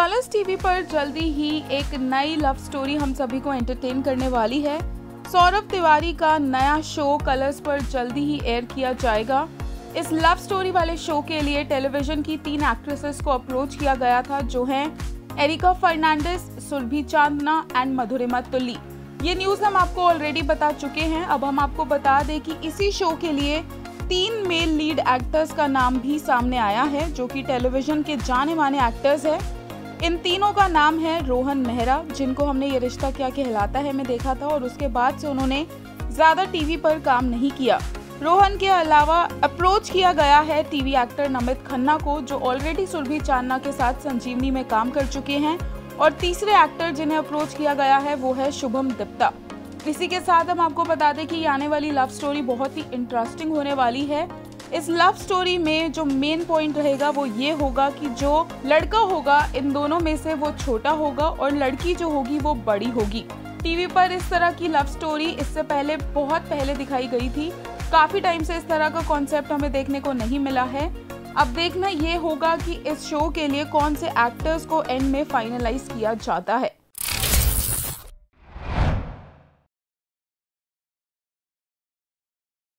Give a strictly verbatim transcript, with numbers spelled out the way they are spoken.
Colors TV पर जल्दी ही एक नई लव स्टोरी हम सभी को एंटरटेन करने वाली है। सौरभ तिवारी का नया शो कलर्स पर जल्दी ही एयर किया जाएगा। इस लव स्टोरी वाले शो के लिए टेलीविजन की तीन एक्ट्रेसेस को अप्रोच किया गया था, जो हैं एरिका फर्नांडिस, सुरभि चांदना एंड मधुरिमा तुली। ये न्यूज़ हम आपको ऑलरेडी बता चुके हैं। अब हम आपको बता दें कि इसी शो के लिए तीन मेल लीड एक्टर्स का नाम भी सामने आया है, जो कि टेलीविजन के जाने माने एक्टर्स हैं। इन तीनों का नाम है रोहन मेहरा, जिनको हमने ये रिश्ता क्या कहलाता है में देखा था और उसके बाद से उन्होंने ज़्यादा टीवी पर काम नहीं किया। रोहन के अलावा अप्रोच किया गया है टीवी एक्टर नमित खन्ना को, जो ऑलरेडी सुरभि चांदना के साथ संजीवनी में काम कर चुके हैं। और तीसरे एक्टर जिन्हें अप्रोच किया गया है वो है शुभम दत्ता। इसी के साथ हम आपको बता दें कि आने वाली लव स्टोरी बहुत ही इंटरेस्टिंग होने वाली है। इस लव स्टोरी में जो मेन पॉइंट रहेगा वो ये होगा कि जो लड़का होगा इन दोनों में से वो छोटा होगा और लड़की जो होगी वो बड़ी होगी। टीवी पर इस तरह की लव स्टोरी इससे पहले बहुत पहले दिखाई गई थी। काफी टाइम से इस तरह का कॉन्सेप्ट हमें देखने को नहीं मिला है। अब देखना ये होगा कि इस शो के लिए कौन से एक्टर्स को एंड में फाइनलाइज किया जाता है।